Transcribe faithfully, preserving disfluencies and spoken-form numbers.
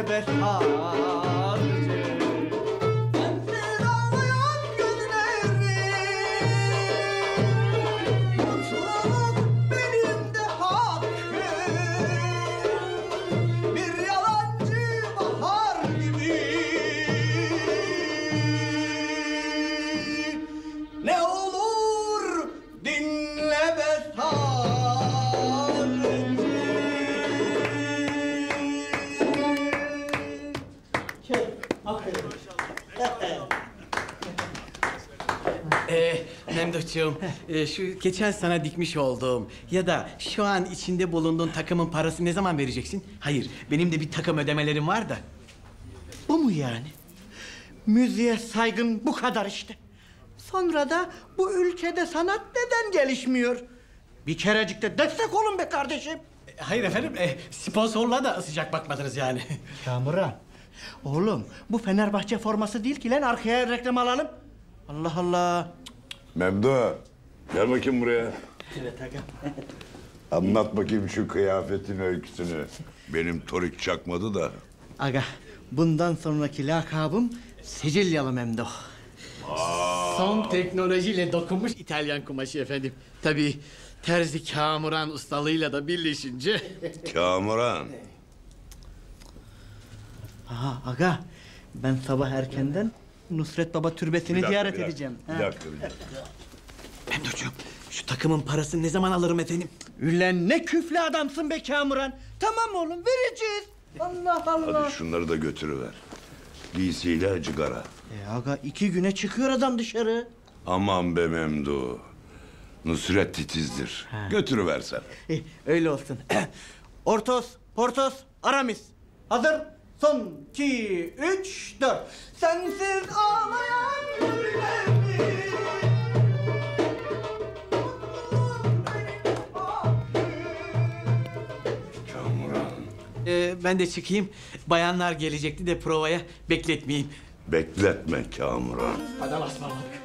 dinle be sadece. Sensiz ağlayan günlerim, mutluluk benim de hakkım. Bir yalancı bahar gibi. Ne olur dinle be sadece. Ee, Memduhcuğum, e, şu geçen sana dikmiş olduğum ya da şu an içinde bulunduğun takımın parası ne zaman vereceksin? Hayır, benim de bir takım ödemelerim var da. Bu mu yani? Müziğe saygın bu kadar işte. Sonra da bu ülkede sanat neden gelişmiyor? Bir kerecik de destek olun be kardeşim. E, Hayır efendim, e, sponsorluğa da sıcak bakmadınız yani. Kamuran, oğlum bu Fenerbahçe forması değil ki lan, arkaya reklam alalım. Allah Allah. Memdu, gel bakayım buraya. Evet aga. Anlat bakayım şu kıyafetin öyküsünü. Benim torik çakmadı da. Aga, bundan sonraki lakabım Sicilyalı Memduh. Son teknolojiyle dokunmuş İtalyan kumaşı efendim. Tabii terzi Kamuran ustalığıyla da birleşince. Kamuran. Aha aga, ben sabah erkenden Nusret Baba türbesini Bir dakika, ziyaret bir dakika, edeceğim. Bir Ha. dakika, bir dakika. Memduhcuğum, şu takımın parasını ne zaman alırım efendim? Ulan ne küflü adamsın be Kamuran. Tamam oğlum, vereceğiz. Allah Allah. Hadi şunları da götürüver. Giysiyle cigara. E aga, iki güne çıkıyor adam dışarı. Aman be Memdu. Nusret titizdir. Götürüversen. E, öyle olsun. Ortos, Portos, Aramis. Hazır. Son, iki, üç, dört. Sensiz ağlayan güllerim. Kamuran. Ee, ben de çıkayım. Bayanlar gelecekti de provaya bekletmeyeyim. Bekletme Kamuran. Hadi Allah'a ısmarladık.